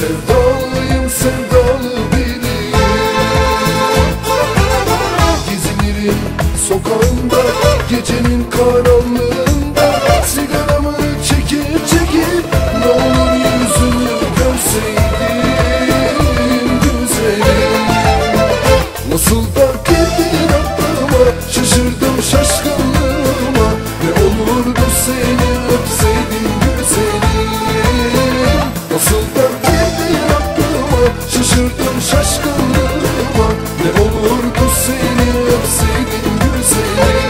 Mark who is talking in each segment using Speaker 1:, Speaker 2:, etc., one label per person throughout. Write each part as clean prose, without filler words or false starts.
Speaker 1: Sevdalıyım, sevdalı biriyim. Gezinirim sokağında, gecenin karanlığında. Sigaramı çekip çekip, ne olur yüzünü görseydim güzelim. Nasıl da girdin aklıma, şaşırdım şaşkınlığıma. Ne olurdu seni öpseydim güzelim. Nasıl da girdin aklıma, şaşırdım şaşkınlığıma. Ne olurdu seni öpseydim güzelim.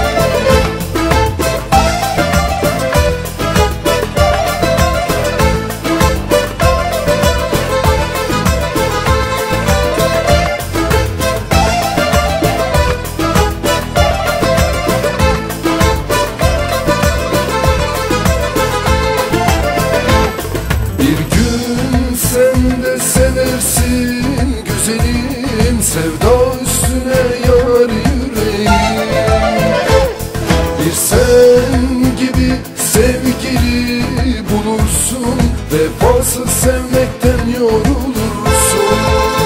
Speaker 1: Seversin güzelim, sevda üstüne yanar yüreğim. Bir sen gibi sevgili bulursun, vefasız sevmekten yorulursun.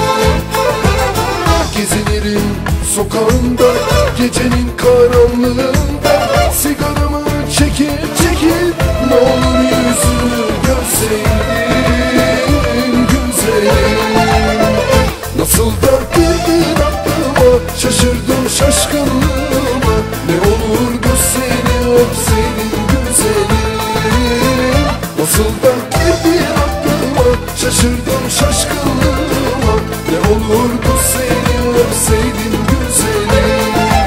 Speaker 1: Gezinirim sokağında, gecenin karanlığında. Sigaramı çekip çekip, ne olur yüzünü görseydim güzelim. Nasıl da girdin aklıma, şaşırdım şaşkınlığıma. Ne olurdu seni öpseydim güzelim. Nasıl da girdin aklıma, şaşırdım şaşkınlığıma. Ne olurdu seni öpseydim güzelim.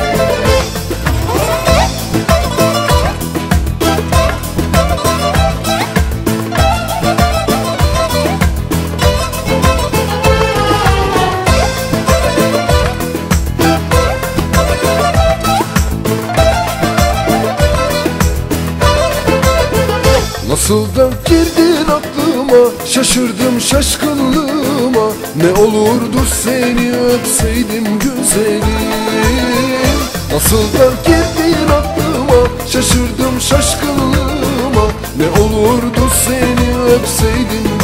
Speaker 1: Nasıl da girdin aklıma, şaşırdım şaşkınlığıma. Ne olurdu seni öpseydim güzelim. Nasıl da girdin aklıma, şaşırdım şaşkınlığıma. Ne olurdu seni öpseydim